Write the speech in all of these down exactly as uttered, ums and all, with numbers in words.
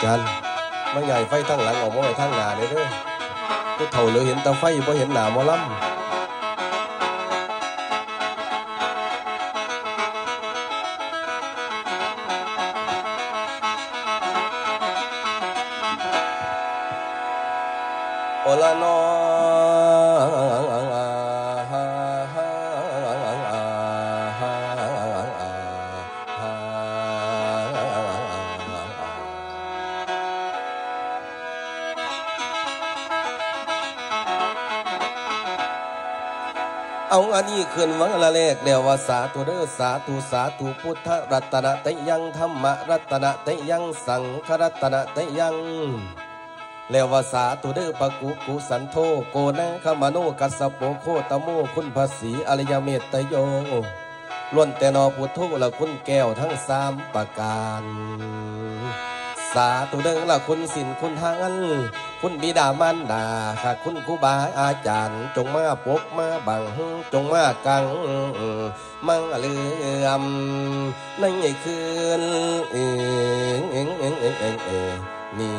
กันมาใหญ่ไฟทั้งหลังออกมาไว้ทั้งหน้าเลยเด้อผู้เฒ่าเหลือเห็นแต่ไฟบ่เห็นหน้าหมอลำโอละนอเอาอันนี้ขึ้นวังละเลกเดียวว่าสาธุเด้อสาธุสาธุพุทธรัตนะเตยังธรรมรัตนะเตยังสังฆรัตนะเตยังแล้วว่าสาธุเด้อปะกุกุสันโธโกนะขมโนกัสสโปโคตโมคุณภาษีอริยเมตตโยล้วนแต่นอพุทโธละคุณแก้วทั้งสามประการสาธุเด้อละคุณศีลคุณทานคุณบิดามารดาค่ะคุณครูบาอาจารย์จงมาปกมาบังจงมากังมั่งเลื่อมในคืนเออเออเออเออเออเออนี่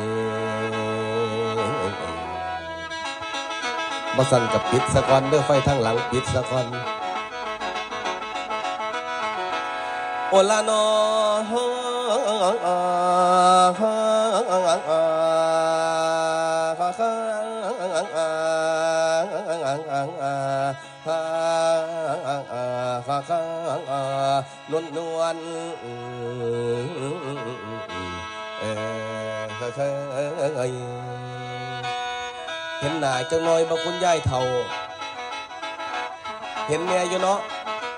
มาสั่นกับปิดสะกอนเด้อไฟทางหลังปิดสะกอนโอลาโนนวลนวลเออเห็นหน้าจังน้อยบ่คุณยายเฒ่าเห็นแม่อยู่เนาะ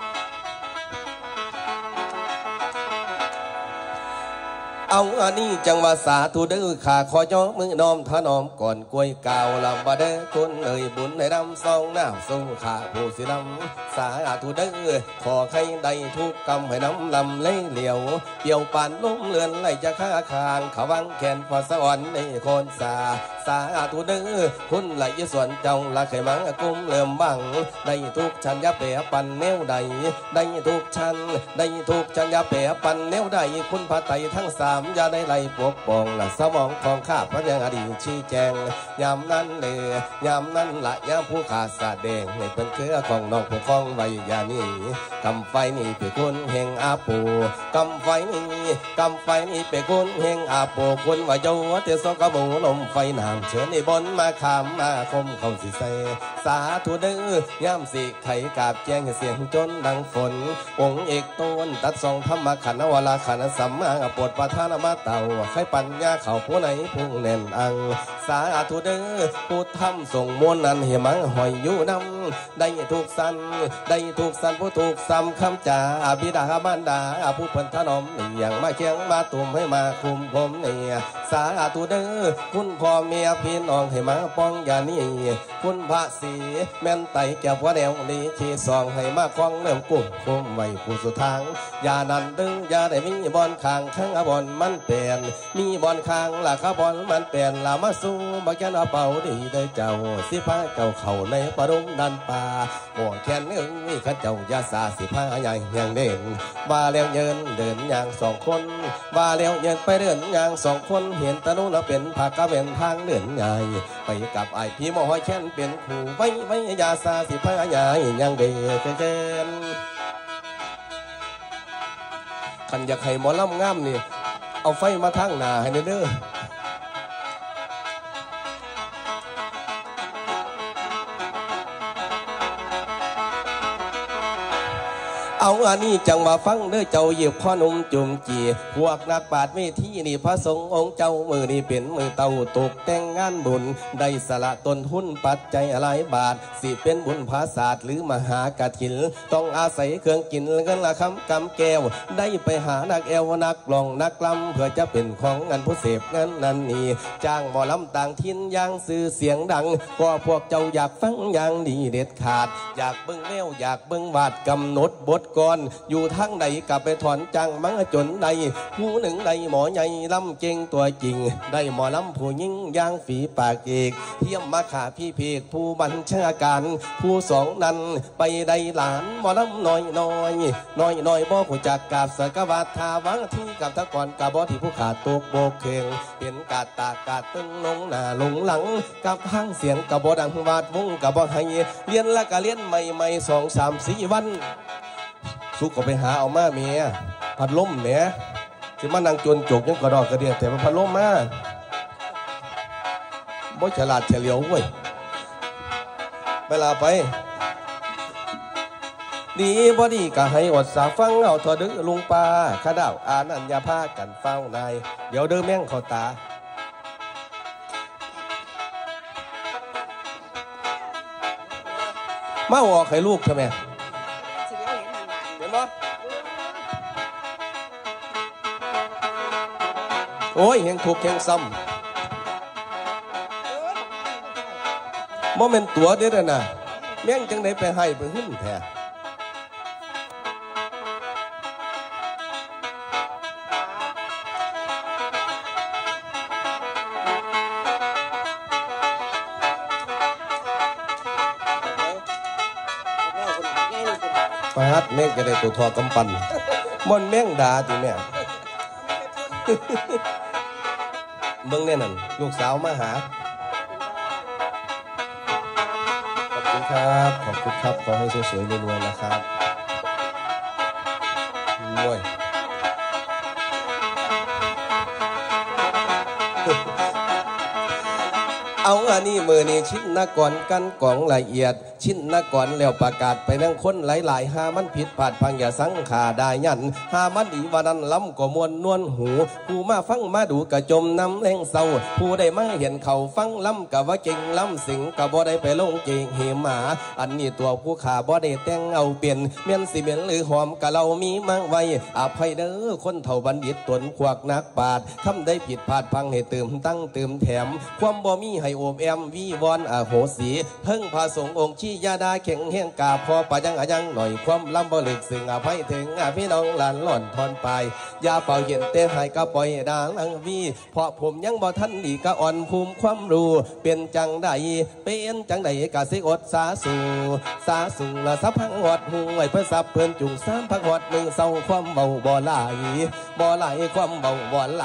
เอาอันนี้จังว่าสาธุเด้อข้าขอย่อมือน้อมถนอมก่อนกล้วยกาวลำบาเด้อคนเอ่ยบุญในน้ำซองน้ำสู้ข้าผู้สิลำสาธุเด้อขอใครได้ทุกกรรมให้น้ำลำเล่เหลียวเปี่ยวปานล้มเลือนไหลจะข้าคางขวังแขนพอสวรรค์ในคนสาสาธุเด้อคุณไหลส่วนเจ้าละไขมังกุ้มเลื่อมบังได้ทุกชั้นยาเปียปันแนวใดได้ทุกชั้นได้ทุกชั้นยาเปียปันแนวใดคุณพระไตรทั้งสามอย่าได้ไล่ปกป้องละสมองของข้าพระยังอดีตชี้แจงยามนั้นเลยยามนั้นละยามผู้ขาดสาแดงในเป็นเครือของน้องผู้คล้องไว้ยานี้กำไฟนี่เป็นคนแห่งอาปูกำไฟนี่กำไฟนี่เป็นคนแห่งอาปูคนว่าโยวเทศกบูลมไฟน้ำเชิญในบนมาขามมาคมเขาสิใสสาธุเด้อยามสิไข่กาบแจ้งเสียงจนดังฝนองค์เอกต้นตัดทรงธรรมขันธ์วราขันธ์สัมมาปวดประทานมาเต่าใครปัญญาเขาผู้ไหนพุ่งแน่นอังสาธุเด้อพูดทำส่งมวลนั้นเหมังหอยอยู่น้ำได้ถูกสันได้ถูกสันผู้ถูกซ้ำคำจ่าบิดาบรรดาผู้พันธนอมนี่อย่างมาเคียงมาตุ่มให้มาคุมผมเนี่ยสาธุเด้อคุณพ่อเมียพี่น้องให้มาป้องยานี่คุณพระศรีแม่นไตแก้วว่าแนวนี้ที่สองให้มาคล้องเริ่มกุ้งคุมไว้ผู้สุดทางยานันดึงยาได้มีบอลข้างข้างบอลมันเปลี่ยนมีบอลข้างล่ะข้าบอลมันเปลี่ยนล่ะมาสู้บักยันเอาเป่าดีได้เจ้าสิพาเจ้าเข่าในปรุงดันป่าหัวแขนเอื้องมีข้าเจ้ายาสาสิพาใหญ่ยังเด่นว่าแล้วเยินเดินอย่างสองคนว่าแล้วเยินไปเดินอย่างสองคนเห็นตะนุนเป็นผักกะเป็นทางเดินใหญ่ไปกับไอพี่มอหอยแขนเป็นขู่ไว้ไว้ยาสาสิพาใหญ่ยังเด่นเกินขันอยากให้หมอลำงามนี่เอาไฟมาทางหน้าให้เด้อ เอาอันนี้จังว่าฟังเด้อเจ้าเหยียบพ่อนุ่มจุ่มจีพวกนักปราชญ์เวทีนี่พระสงฆ์องค์เจ้ามือนี่เป็นมือเต่าตกแต่งงานบุญได้สละต้นทุนปัจจัยหลายบาทสิเป็นบุญภาษาหรือมหากฐินต้องอาศัยเครื่องกินเงินละคำกำแก้วได้ไปหานักแอวนักกลองนักลำเพื่อจะเป็นของงานผู้เสพเงินนั่นนี่จ้างหมอลำต่างถิ่นอย่างสื่อเสียงดังก็พวกเจ้าอยากฟังอย่างดีเด็ดขาดอยากเบิ้งแนวอยากเบิ้งวาดกำหนดบทก่อนอยู่ทั้งใดกลับไปถอนจังมังจนใดผู้หนึ่งใดหมอใหญ่ลำเก่งตัวจริงได้หมอลำผู้ยิ่งย่างฝีปากเอกเทียมมาขาพี่เพกผู้บัญชาการผู้สองนั้นไปได้หลานหมอลำน้อยน้อยน้อยน้อยบ่ผู้จักกาบสกวาทาวังที่กับตะกอนกาบอที่ผู้ขาดตกโบกเข่งเป็นกาตากาตึงลงหน้าลงหลังกับห้างเสียงกาบอดังวาดวงกาบอให้เรียนละกะเรียนใหม่ๆสองสามสี่วันสุกก็ไปหาเอามาเมียพัดลมเนี่ยจะมานั่งจนจกยังกระดอกกระเดียดแต่มาพัดลมมาบ่ฉลาดเฉลียวเว้ยเวลาไปดีบ่ดีก็ให้อดสาฟังเอาทอดึกลุงปลาข้าดาวอานันยาผ้ากันเฝ้านายเดี๋ยวเดิมแม่งเขาตามาออกให้ลูกทำไมเห็นบ่โอ้ยเห็นถูกแข่งซ้ำโมเมนต์ตัวเด็ดนะแม่งจังได้ไปให้ไปหึ่มแท้ฮัดแม่งจะได้ตัวทอกำปั้นมันแม่งด่าทีแม่เบิ่งแน่นั่นลูกสาวมาหาขอบคุณครับขอบคุณครับขอให้สวยๆรวยๆนะครับมวยเอาอันนี้มือนี่ชิ้นนักก่อนกันกล่องละเอียดชิ้นนักก่อนแล้วประกาศไปนั่งคนหลายๆหามันผิดพลาดพังอย่าสังขาได้ยันหามันดีวันนั้นล้ำก็มวนนวลหูผู้มาฟังมาดูกระจมน้ำแรงเศร้าผู้ได้มาเห็นเขาฟังล้ำกะว่าเก่งล้ำสิงกะบ่ได้ไปลงเก่งเหมหมาอันนี้ตัวผู้ขาบ่ได้แต่งเอาเปลี่ยนเมียนสิเมียนหรือหอมกะเรามีมั่งไว้อภัยเด้อคนเท่าบัณฑิตตนขวักนักปาดทำได้ผิดพลาดพังให้เติมตั้งเติมแถมความบ่มีให้โอบแอมวีวอนอโหสีเพิ่งพาสงองค์ชี้ยาดาเข่งแห่งกาพอปะยังอายังหน่อยความลำบ่ลึกซึ่งอภัยถึงอาพี่น้องหลานหล่อนทอนไปยาเป่าเย็นเตะหายก็ปล่อยดาลังวีเพราะผมยังบ่ทันดีก็อ่อนภูมิความรู้เป็นจังใดเป็นจังใดกะสิอดสาสู่สาสู่ละสับพังหอดหูไว้เพื่อสับเพื่อนจุงสามพังหอดหนึ่งเศร้าความเบาบ่ไหลบ่ไหลความเบาบ่ไหล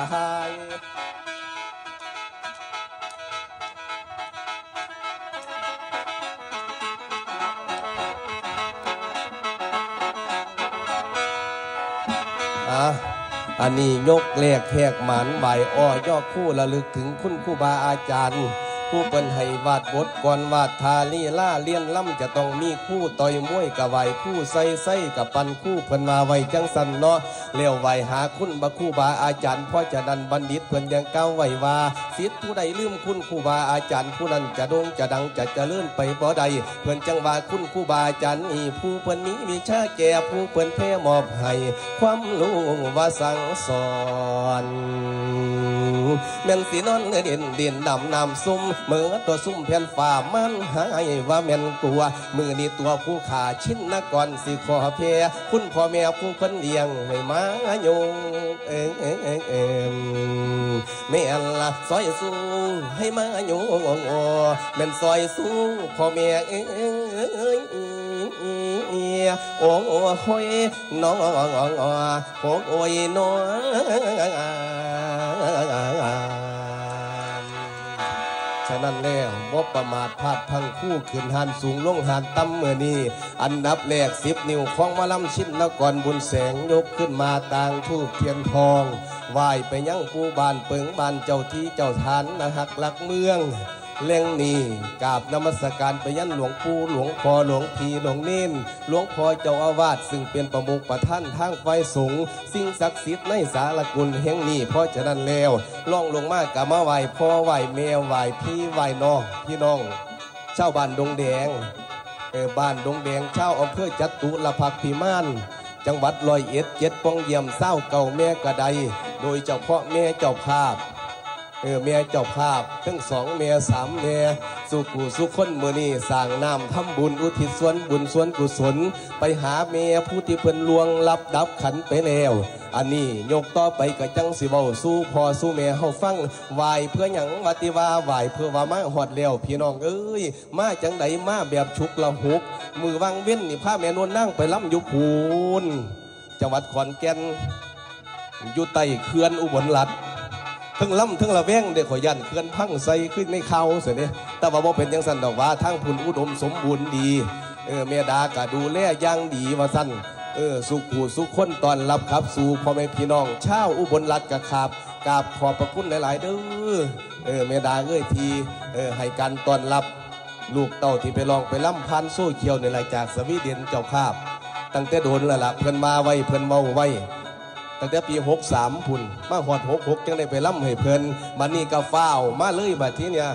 อันนี้ยกแลกแหกหมันใบอ้อย่อคู่ระลึกถึงคุณครูบาอาจารย์ผู้เป็นให้วาดบทก่อนวาดทาลีล่าเลี้ยนล่ำจะต้องมีคู่ต่อยมวยกับไหวคู่ใส่ใส่กับปันคู่เพิ่นมาไว้จังสันเนาะเลี้ยวไหวหาคุณบาคู่บาอาจารย์พ่อจะดันบัณฑิตเพิ่นยังก้าวไหวว่าศิษย์ผู้ใดลืมคุณครูบาอาจารย์ผู้นั้นจะโด่งจะดังจะเจริญไปบ่ใดเพิ่นจังว่าคุณครูบาอาจารย์นี่ผู้เพิ่นมีวิชาแก่ผู้เพิ่นแพ่มอบให้ความรู้ว่าสั่งสอนแม่นสีนอนเด่นเด่นดำน้ำซุ่มเมื่อตัวซุ่มแผ่นฝ่ามันหายว่าแม่นกลัวมือนี่ตัวผู้ขาชิ้นนักก่อนสิขอเพียคุณพ่อแม่ผู้คนเลี้ยงไม่มาโยงเอ็งเอ็งเอ็งเอ็งแม่ละซอยสูงให้มาโยงแม่นซอยสูงพ่อแม่เอ็งเอ็งเอ็งโอ้โหน้องโอ้ยน้องฉะนั้นแล้วบ่ประมาทพลาดพังคู่ขึ้นหันสูงลงหันต่ำเมื่อนี้อันดับแรกสิบนิ้วของมาลำชิ้นนกรบุญแสงยกขึ้นมาต่างทูบเทียนทองไหว้ไปยังผู้บ้านเปิงบ้านเจ้าที่เจ้าทานนะฮักหลักเมืองเล่งนี้กราบนมัสการไปยันหลวงปู่หลวงพ่อหลวงพี่หลวงเน้นหลวงพ่อเจ้าอาวาสซึ่งเป็นประมุขประท่านทางไฟสูงสิ่งศักดิ์สิทธิ์ในสารกุลแห่งนี้เพราะฉะนั้นแล้วล่องลงมากะมาไหวพ่อไหวแม่ไหวพี่ไหวน้องพี่น้องชาวบ้านดงแดงเออบ้านดงแดงชาวอำเภอจัตุรพักษ์พิมานจังหวัดร้อยเอ็ดเจ็ดปองเยี่ยมเศร้าเก่าแม่กระไดโดยเจ้าพ่อแม่เจ้าภาพเออเมียเจ้าภาพทั้งสองเมียสามเมียสุกูสุคนมือนี่สร้างน้ำทำบุญอุทิศส่วนบุญส่วนกุศลไปหาเมียผู้ที่เพิ่นลวงรับดับขันไปแล้วอันนี้ยกต่อไปก็จังสิเว้าสู้พอสู้เมียเฮาฟังไหวเพื่อหยังวัติว่าไหวเพื่อว่ามาหอดแล้วพี่น้องเอ้ยมาจังไดมาแบบชุกละหุกมือวางเว้นนี่พาแม่นวลนั่งไปล้ำยุพูนจังหวัดขอนแก่นอยู่ใต้เขื่อนอุบลรัตน์ทั้งล่ำทั้งละแวงเด็กขอยันเขื่อนพังใส่ขึ้นในเขาเสียเนี่ยแต่ว่าบ่เป็นยังสันดอกว่าทั้งพุ่นอุดมสมบูรณ์ดีเออเมียดากะดูแลย่างดีว่าสั้นเออสุขูสุขคนตอนรับครับสู่พ่อแม่พี่น้องชาวอุบลรัตน์กะขาบกราบขอบพระคุณหลายๆเด้อเออเมียดาเอ้ยทีเออให้การตอนรับลูกเต่าที่ไปลองไปล่ำพันโซ่เขียวในรายจากสวีเดนเจ้าภาพตั้งแต่โดนแล้วล่ะเพิ่นมาไว้เพิ่นเมาไว้ตั้งแต่ปีหกสามพุ่นมาหอดหกหกจังได้ไปล่ำให้เพิ่นมันนี่ก็ฟ้าวมาเลยบัดทีเนี่ย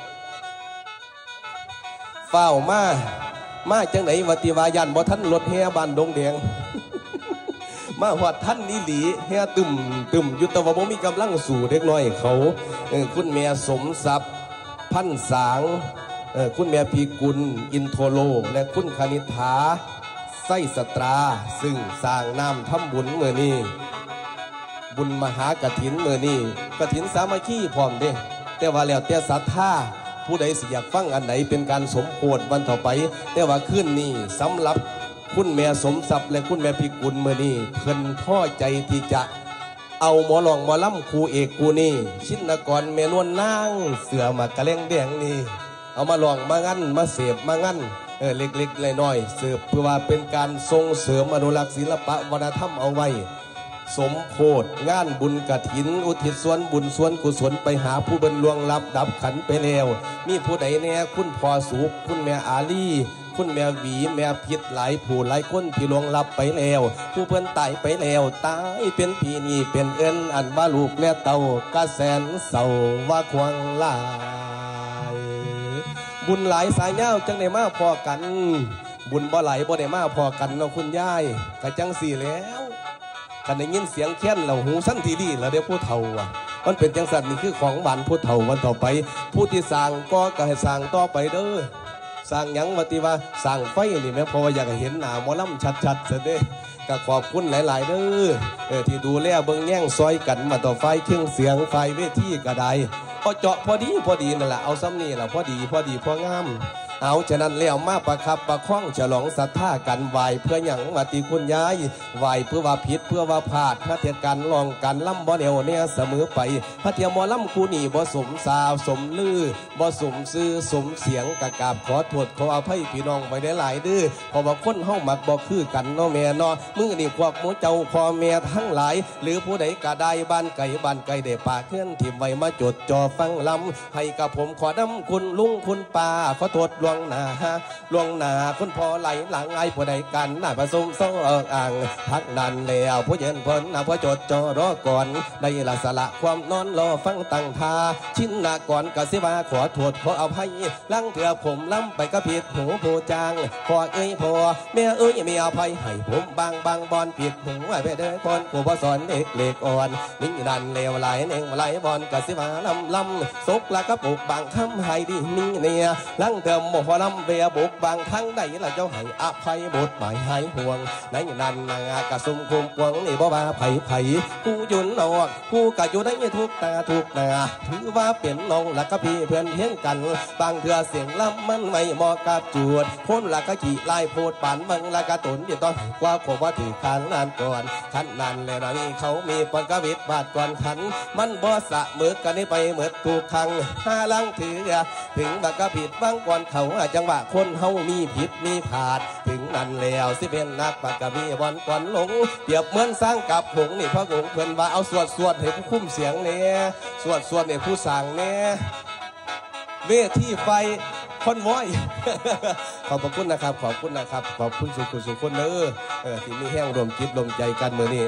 ฟ้าวมามาจังไหนวัติวายันบ่ท่านรถแห่บ้านดงแดง มาหอดท่านนี่หลีแห่ตึมตึมยุตวบ่มีกำลังสู่เด็กน้อยเขาคุณแม่สมทรัพย์พันสางคุณแม่พีกุลอินโทโลและคุณคณิธาไส้สตราซึ่งสร้างน้ำทำบุญเมื่อนี้บุญมหากฐินเมื่อนี้กฐินสามัคคีพร้อมเด้แต่ว่าแล้วแต่ศรัทธาผู้ใดสิอยากฟังอันไหนเป็นการสมโภชวันต่อไปแต่ว่าขึ้นนี้สำหรับคุณแม่สมทรัพย์และคุณแม่พิกุลเมื่อนี้เพิ่นพ่อใจที่จะเอาหมอหลองหมอล่ำครูเอกกูนี่ชินกรเมนวนนางเสือมากระเล้งแดงนี่เอามาลองมางั้นมาเสพมางั้นเออเล็กๆน้อยๆเสือเพื่อว่าเป็นการส่งเสริมอนุรักษ์ศิลปะวัฒนธรรมเอาไว้สมโพธิงานบุญกฐินอุทิศส่วนบุญส่วนกุศลไปหาผู้บรรลวงรับดับขันไปแล้วมีผู้ใดแน่คุณพ่อสุขคุณแม่อาลีคุณแม่หวีแม่พิษหลายผู้หลายคนที่ลวงรับไปแล้วผู้เพิ่นตายไปแล้วตายเป็นปีนี้เป็นเอินอันว่าลูกและเต่ากระแสนเศร้าว่าควงลายบุญหลายสายเย้าจังได้มาพอกันบุญบ่ไหลบ่ได้มาพอกันเนาะคุณยายกะจังสี่แล้วกันได้ยินเสียงแค้นเราหูสั้นทีดีแล้วเดี๋ยวผู้เฒ่าอ่ะมันเป็นจังสันนี่คือของบ้านผู้เฒ่าวันต่อไปผู้ที่สร้างก็ก็ให้สร้างต่อไปเด้อสร้างยังวัติว่าสร้างไฟนี่แม่เพราะว่าอยากเห็นหน้าหมอลำชัดๆเสด็จก็ขอบคุณหลายๆเด้อเออที่ดูแลเบิ่งแย่งซอยกันมาต่อไฟเครื่องเสียงไฟเวทีก็ได้พอเจาะพอดีพอดีนั่นแหละเอาซ้ำนี่แหละพอดีพอดีพองามเอาฉะนั้นแล้วมาประคับประคองฉลองศรัทธากันไหวเพื่อหยังวัติคุณยายไหวเพื่อว่าผิดเพื่อว่าพลาดพระเทียการลองกันล่ำบ่เดียวเนี่ยเสมอไปพระเทียมมอล่ำคูนี่บ่สมสาวสมลือบ่สมซื้อสมเสียงกะกราบขอโทษขออภัยพี่น้องไปได้หลายดื้อเพราะว่าคนเฮามักบ่คือกันเนาะแม่เนาะมือนี่พวกหมูเจ้าพ่อแม่ทั้งหลายหรือผู้ใดกะได้บ้านไก่บ้านไก่ได้ปากเพื่อนถิ่มไว้มาจดจ่อฟังลำให้กับผมขอดำคุณลุงคุณป้าขอโทษล่วงหน้าล่วงหน้าคุณพ่อไหลหลังไอ้ผู้ใดกันหน้าผสมสองอ่างพักนันแล้วผู้เย็นพ้นหน้าผู้จดจ่อรอก่อนได้ละสละความนอนรอฟังตั้งท่าชินนาก่อนกสิว่าขอโทษขออภัยลังเถื่อผมล้ำไปก็ผิดหูผู้จางพอเอ้ยพอแม่เอ้ยมีอภัยให้ผมบางบางบอลผิดหูไปเด้อคนกูบ่สอนเด็กเล็กอ่อนนิ่งดันเลวไหลเน่งไหลบอลกสิว่าลำลำซกละก็ปลูกบางทำให้ดีมีเนี่ยลังเถื่อหมอลำเบียบุกบางทั้งใดละเจ้าให้อภัยบทหมายหายห่วงในนันนางกระซุ่มคุมพวงนี่บ่ว่าไผ่ไผ่ผู้ยุนออกผู้กะอยู่ได้ทุกตาทุกนาถือว่าเป็นน้องละก็พี่เพื่อนเพียงกันบางเถื่อเสียงล้ำมันไม่เหมาะกับจวดพ้นละก็ขี่ไล่โพดปานบังละก็ตนเดี๋ยวตอนกว่าผมว่าถือขันนานก่อนขันนานแล้วนี่เขามีปนกวิทบาดก่อนขันมันบ่สะมือกันนี่ไปเหมือนถูกขังห้าลังถือถึงบักกะผิดบางก่อนเขาจังหวะคนเฮามีผิดมีผาดถึงนั่นแล้วสิเป็นนักปากกะมีบอลก่อนหลงเปรียบเหมือนสร้างกับหงนี่พระหงเพิ่นว่าเอาสวดสวดให้ผู้คุ้มเสียงเนี่ยสวดสวดให้ผู้สั่งเนี่ยเวทีไฟคอนวอยขอบคุณนะครับขอบคุณนะครับขอบคุณสุขุสุขคนเด้อเออที่มีแห้งรวมจิตรวมใจกันเมื่อนี้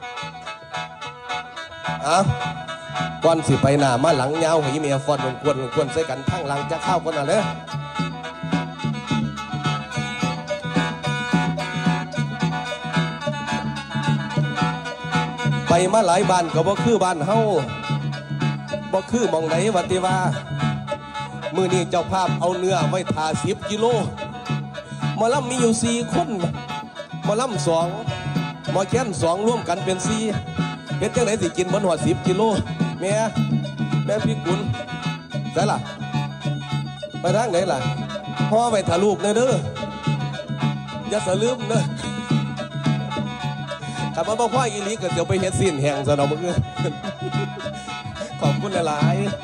อ่ะก่อนสิไปหน้ามาหลังเงาให้เมียฟอดลงควนลงควนใส่กันทั้งหลังจะเข้ากันน่ะเลยไปมาหลายบ้านก็บ่คือบ้านเฮาบ่คือมองไหนวัติว่ามือนี้เจ้าภาพเอาเนื้อไว้ทาสิบกิโลหมอลำมีอยู่สี่คนหมอลำสองหมอแค้นสองร่วมกันเป็นสี่เฮ็ดจังไหนสิกินบนหัวสิบกิโลแม่แม่พี่กุลใช่ล่ะไปทางไหนล่ะพ่อไปถ่าลูกเด้อเด้ออย่าสลืมเด้อถ้าพ่อพ่ออีนี้ก็เดี๋ยวไปเฮ็ดสิ้นแห่งซะเนาะมึงขอบคุณหลายๆ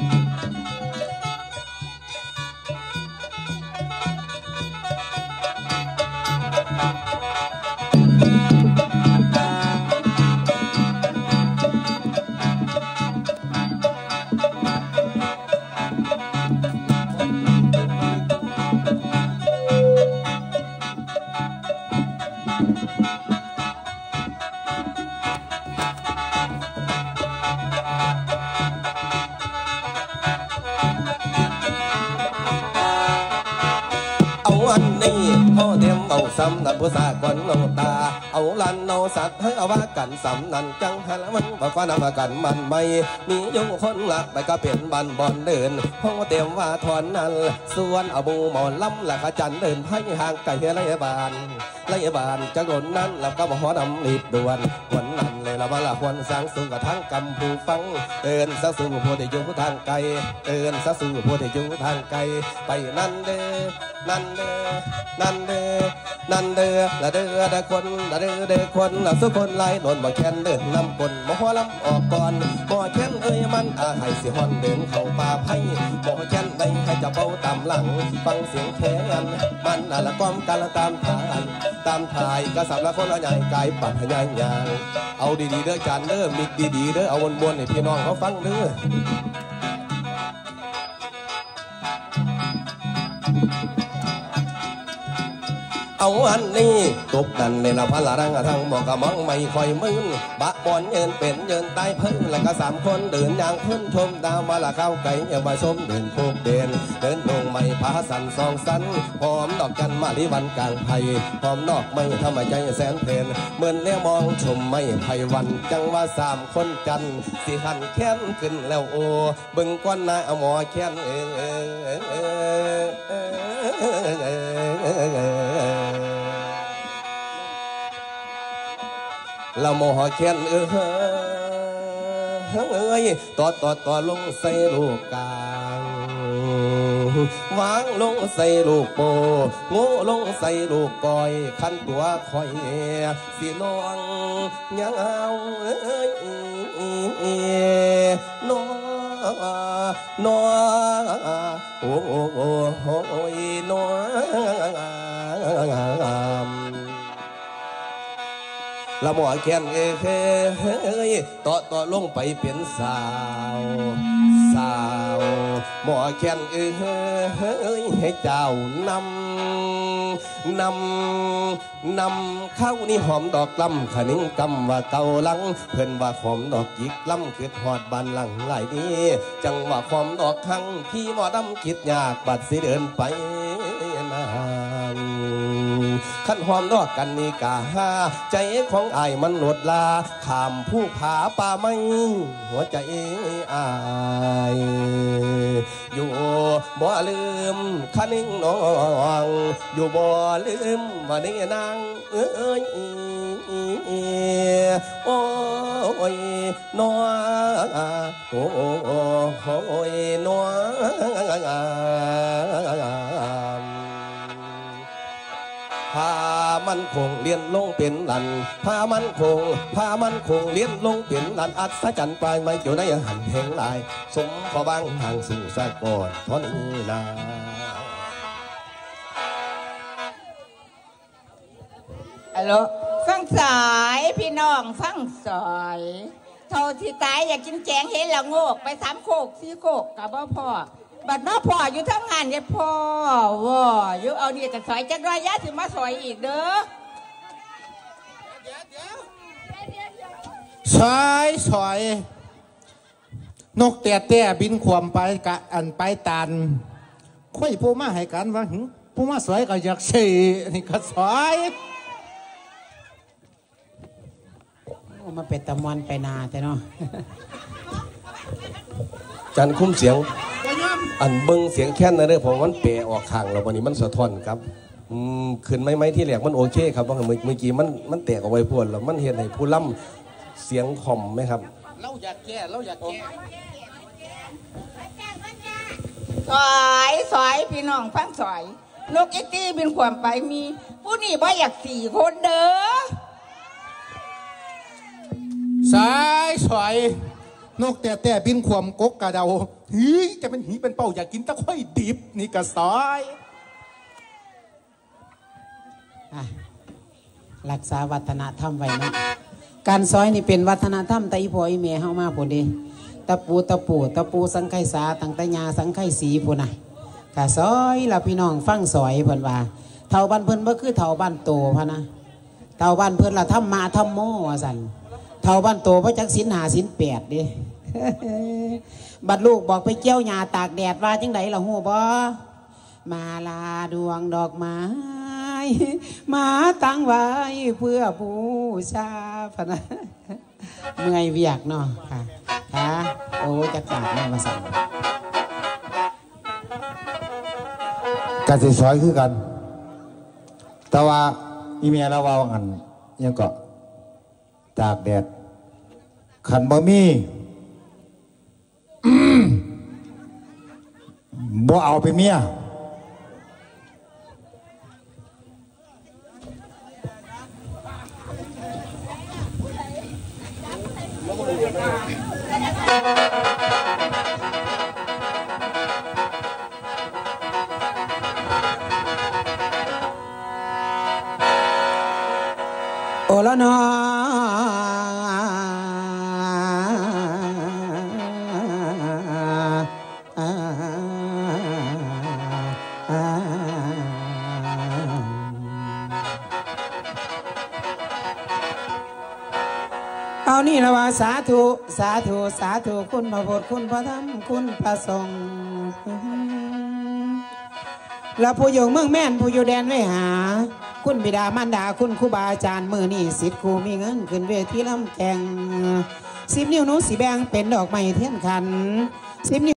สำนันผู้สากลโนตาเอาลันโนสัตว์ให้เอาว่ากันสำนันจังหันมันบอกว่านำกันมันไม่มียุ่งคนหลักไปก็เปลี่ยนบันบอลเดินห้องเต็มว่าทอนนั้นส่วนเอาบูหมอนล้ำหลักจันเดินให้ห่างไกลไรบานไรบานจะโดนนั้นเราก็บอกหอดำรีบด่วนวันนั้นเลยเรามาละควรสร้างสู่กับทางกำผู้ฟังเดินสะสู่ผู้ที่อยู่ทางไกลเดินสะสู่ผู้ที่อยู่ทางไกลไปนั่นเด้อนั่นเด้อนั่นเด้อนั่นเด้อละเด้อเด้อคนละเด้อเด้อคนละสุคนไล่โดนบ่แค้นเดินนำคนบ่หัวลำออกก่อนบ่แค้นเอ้ยมันอาให้สิฮอนเดินเข้าป่าไผ่บ่แค้นได้ให้จะเบาตามหลังฟังเสียงแขนมันน่ะละก้อมกันละตามถ่ายตามถ่ายก็สำละคนละใหญ่กายปัดใหญ่ใหญ่เอาดีๆเด้อจานเด้อมิกดีๆเด้อเอามวนๆให้พี่น้องเขาฟังเด้อเอาอันนี้ตบดันในละพละรังทางบอกกะมองไม่ค่อยมึนบะบอนเยินเป็นเยินตายพึ่งแล้วก็สามคนเดินอย่างพื้นชมดาวมาละเข้าไก่อย่ามาชมเดินโคกเด่นเดินลงไม่พาสันสองสันหอมดอกจันมาลิวันกลางไผ่หอมนอกไม่ทำใจแสนเพลินเหมือนเลี้ยมองชมไม่ไผ่วันจังว่าสามคนจันสิหันแค้นขึ้นแล้วโอบึงก้อนนายเอาหมอแค้นเออเออเออเออเออเออเราโมหะแค้นเอ้ยต่อต่อต่อลงใส่ลูกกา วางลงใส่ลูกโปงูลงใส่ลูกก้อยขันตัวคอยสีลองยังเอาเอ้ยนอนอโอ้โอ้โอ้ยนอละหมอแค้นเอ้ยต่อต่อลงไปเป็นสาวสาวหมอแค้นเอ้ยให้เจ้านำนำนำเข้านี่หอมดอกลำขนิ่งกำว่าเก่าหลังเพิ่นว่าหอมดอกจิกลำคือหอดบานหลังไหลนี้จังว่าหอมดอกทั้งพี่หมอดำคิดยากบัดสิเดินไปนานขั้นหอมดอกกันนี่กะฮาใจของอายมันหลดลาขามผู้ผาป่าไม่หัวใจอายอยู่บ่ลืมคันนิ่งน้องอยู่บ่ลืมว่านี่นางเอ้ยโอ้ยน้อโอ้โอ้ยน้อพามันคงเลี้ยนลงเป็นหลันพามันคงพามันคงเลี้ยนลงเป็นหลันอัศจรรย์ปลายไม่เกี่ยวในหันแห่งลายสมพอบางห่างสู่สะก่อนทอนนาฮัลโหลฟังสายพี่น้องฟังสายเท่าที่ตายอยากกินแจงเห็นละโงกไปสามโคกสี่โคกกับบ่พ่อบัดน้าพ่ออยู่ทั้งงานเนี่ยพ่อว่าอยู่เอาเนี่ยจะสอยจักรยะถึงมาสอยอีกเด้อสอยสอยนกแต่แต่บินขวมไปกะอันไปตันค่อยผู้มาให้กันว่าผู้มาสอยก็อยากเสียนี่ก็สอยมาเป็ดตะมอนไปนาแต่เนาะจันคุ้มเสียงอันเบิ้งเสียงแค่นนะเด้อผมมันเปะออกข้างเราวันนี้มันสะท้อนครับอืมขึ้นไหมไหมที่แหลกมันโอเคครับว่าเมื่อกี้มันมันแตกออกไปพวนแล้วมันเห็นให้ผู้ล่ำเสียงข่มไหมครับเราอยากแก้เราอยากแก้สอยสอยพี่น้องฟังสอยนกอีตี้บินความไปมีผู้นี่บ่อยากสี่คนเด้อสายสอยนกแต่แต่บินความกกกระเดาเฮ้ยจะเป็นหีเป็นเป้าอยากกินตะไคร่ดิบนี่กระสอยรักษาวัฒนธรรมไว้นะการซอยนี่เป็นวัฒนธรรมแต่อีพ่ออีเมย์เฮามาพุ่นเด้ตะปูตะปูตะปูสังไขสาตั้งแต่ยาสังไขสีพุ่นน่ะกะซอยล่ะพี่น้องฟังซอยเพิ่นว่าเฒ่าบ้านเพิ่นบ่คือเฒ่าบ้านโตพะนะเฒ่าบ้านเพิ่นล่ะทำมาทำโมว่าซั่นเฒ่าบ้านโตบ่จักศีลห้าศีลแปดเด้ บัดลูกบอกไปเกี่ยวหญ้าตากแดดว่าจังได๋ล่ะฮู้บ่มาลาดวงดอกไม้มาตั้งไว้เพื่อบูชาพะนะเมื่อยเวียกเนาะค่ะค่ะโอ้จะกราบแม่มาสั่งการสิซอยคือกันแต่ว่าอีเมียเราว่างันยังก็ตากแดดขันบ่มีบ่เอาไปเมียโอละนอเอานี่ละว่าสาธุสาธุสาธุคุณพระพุทธคุณพระธรรมคุณพระสงฆ์และผู้อยู่เมืองแม่นผู้อยู่แดนไว้หาคุณบิดามารดาคุณครูบาอาจารย์มือนี่สิทธิ์ครูมีเงินขึ้นเวทีลำแข่งสิบนิ้วหนูสีแบงเป็นดอกไม้เทียนขันสิบนิ้ว